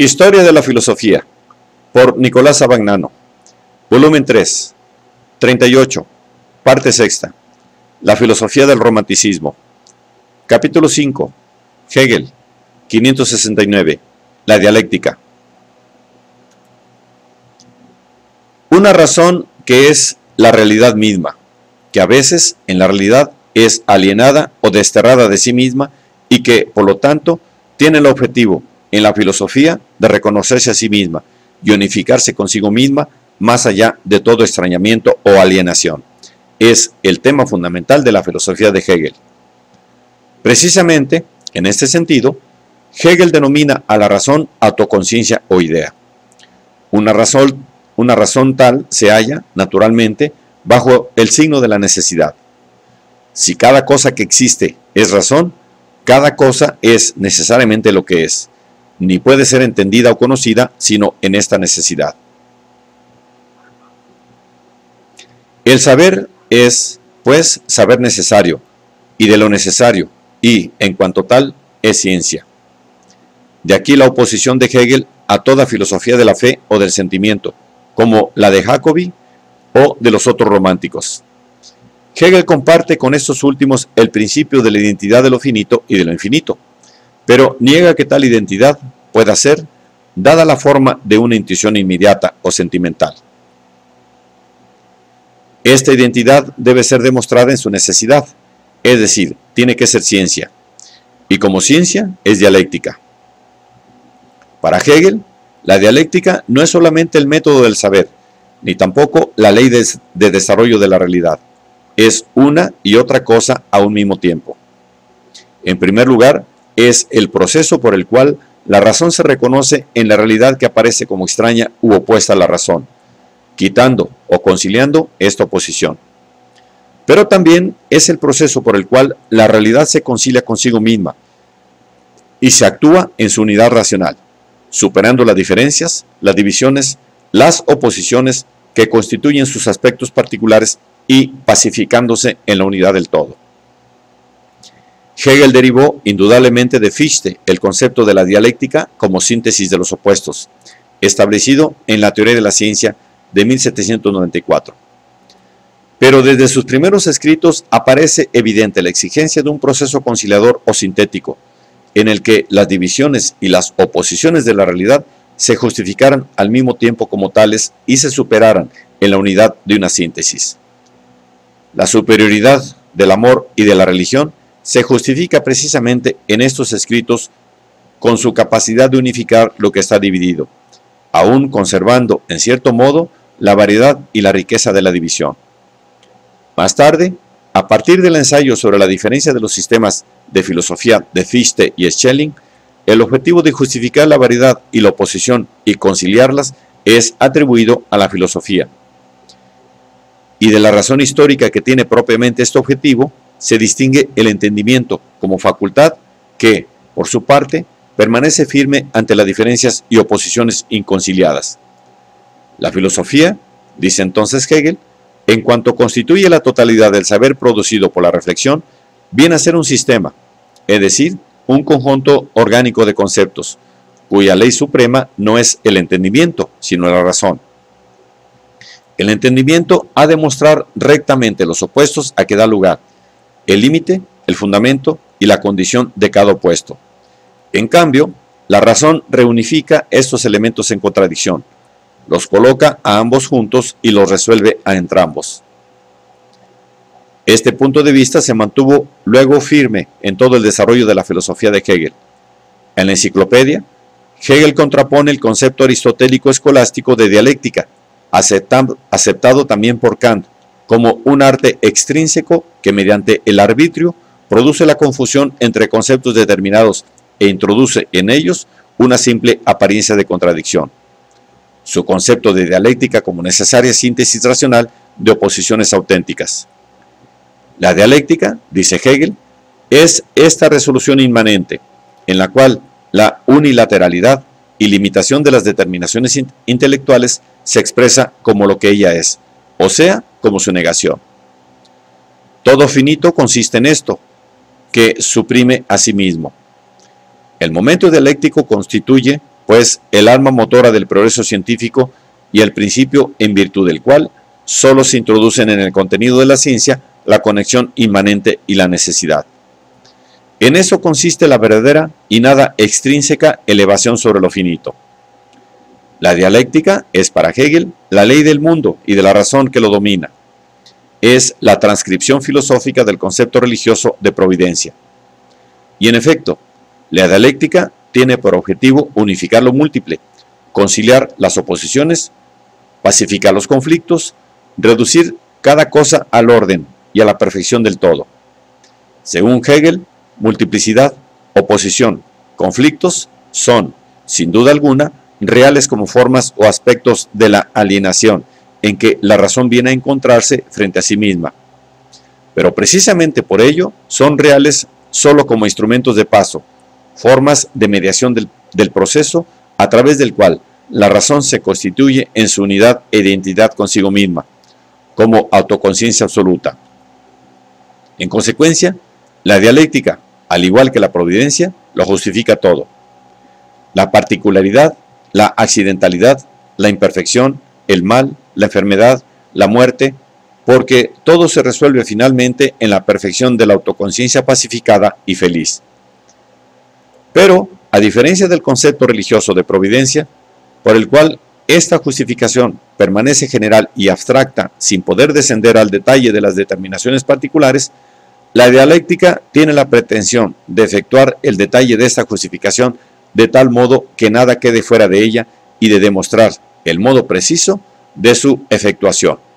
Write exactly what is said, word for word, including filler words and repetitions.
Historia de la filosofía, por Nicolás Abagnano, volumen tres, treinta y ocho, parte sexta, la filosofía del romanticismo, capítulo cinco, Hegel, quinientos sesenta y nueve, la dialéctica. Una razón que es la realidad misma, que a veces en la realidad es alienada o desterrada de sí misma y que, por lo tanto, tiene el objetivo en la filosofía de reconocerse a sí misma y unificarse consigo misma más allá de todo extrañamiento o alienación. Es el tema fundamental de la filosofía de Hegel. Precisamente, en este sentido, Hegel denomina a la razón autoconciencia o idea. Una razón, una razón tal se halla, naturalmente, bajo el signo de la necesidad. Si cada cosa que existe es razón, cada cosa es necesariamente lo que es, ni puede ser entendida o conocida sino en esta necesidad. El saber es, pues, saber necesario, y de lo necesario, y, en cuanto tal, es ciencia. De aquí la oposición de Hegel a toda filosofía de la fe o del sentimiento, como la de Jacobi o de los otros románticos. Hegel comparte con estos últimos el principio de la identidad de lo finito y de lo infinito, pero niega que tal identidad pueda ser dada la forma de una intuición inmediata o sentimental. Esta identidad debe ser demostrada en su necesidad, es decir, tiene que ser ciencia, y como ciencia es dialéctica. Para Hegel, la dialéctica no es solamente el método del saber, ni tampoco la ley de, de desarrollo de la realidad. Es una y otra cosa a un mismo tiempo. En primer lugar, es el proceso por el cual la razón se reconoce en la realidad que aparece como extraña u opuesta a la razón, quitando o conciliando esta oposición. Pero también es el proceso por el cual la realidad se concilia consigo misma y se actúa en su unidad racional, superando las diferencias, las divisiones, las oposiciones que constituyen sus aspectos particulares y pacificándose en la unidad del todo. Hegel derivó indudablemente de Fichte el concepto de la dialéctica como síntesis de los opuestos, establecido en la teoría de la ciencia de mil setecientos noventa y cuatro. Pero desde sus primeros escritos aparece evidente la exigencia de un proceso conciliador o sintético, en el que las divisiones y las oposiciones de la realidad se justificaran al mismo tiempo como tales y se superaran en la unidad de una síntesis. La superioridad del amor y de la religión se justifica precisamente en estos escritos con su capacidad de unificar lo que está dividido, aún conservando, en cierto modo, la variedad y la riqueza de la división. Más tarde, a partir del ensayo sobre la diferencia de los sistemas de filosofía de Fichte y Schelling, el objetivo de justificar la variedad y la oposición y conciliarlas es atribuido a la filosofía. Y de la razón histórica que tiene propiamente este objetivo, se distingue el entendimiento como facultad que, por su parte, permanece firme ante las diferencias y oposiciones inconciliadas. La filosofía, dice entonces Hegel, en cuanto constituye la totalidad del saber producido por la reflexión, viene a ser un sistema, es decir, un conjunto orgánico de conceptos, cuya ley suprema no es el entendimiento, sino la razón. El entendimiento ha de mostrar rectamente los opuestos a que da lugar, el límite, el fundamento y la condición de cada opuesto. En cambio, la razón reunifica estos elementos en contradicción, los coloca a ambos juntos y los resuelve a entrambos. Este punto de vista se mantuvo luego firme en todo el desarrollo de la filosofía de Hegel. En la enciclopedia, Hegel contrapone el concepto aristotélico escolástico de dialéctica, aceptado también por Kant, como un arte extrínseco que mediante el arbitrio produce la confusión entre conceptos determinados e introduce en ellos una simple apariencia de contradicción. Su concepto de dialéctica como necesaria síntesis racional de oposiciones auténticas. La dialéctica, dice Hegel, es esta resolución inmanente, en la cual la unilateralidad y limitación de las determinaciones intelectuales se expresa como lo que ella es, o sea, como su negación. Todo finito consiste en esto, que suprime a sí mismo. El momento dialéctico constituye, pues el alma motora del progreso científico y el principio en virtud del cual solo se introducen en el contenido de la ciencia la conexión inmanente y la necesidad. En eso consiste la verdadera y nada extrínseca elevación sobre lo finito. La dialéctica es para Hegel la ley del mundo y de la razón que lo domina. Es la transcripción filosófica del concepto religioso de providencia. Y en efecto, la dialéctica tiene por objetivo unificar lo múltiple, conciliar las oposiciones, pacificar los conflictos, reducir cada cosa al orden y a la perfección del todo. Según Hegel, multiplicidad, oposición, conflictos son, sin duda alguna, reales como formas o aspectos de la alienación, en que la razón viene a encontrarse frente a sí misma. Pero precisamente por ello son reales solo como instrumentos de paso, formas de mediación del, del proceso a través del cual la razón se constituye en su unidad e identidad consigo misma, como autoconciencia absoluta. En consecuencia, la dialéctica, al igual que la providencia, lo justifica todo. La particularidad, la accidentalidad, la imperfección, el mal, la enfermedad, la muerte, porque todo se resuelve finalmente en la perfección de la autoconciencia pacificada y feliz. Pero, a diferencia del concepto religioso de providencia, por el cual esta justificación permanece general y abstracta sin poder descender al detalle de las determinaciones particulares, la dialéctica tiene la pretensión de efectuar el detalle de esta justificación de tal modo que nada quede fuera de ella y de demostrar el modo preciso de su efectuación.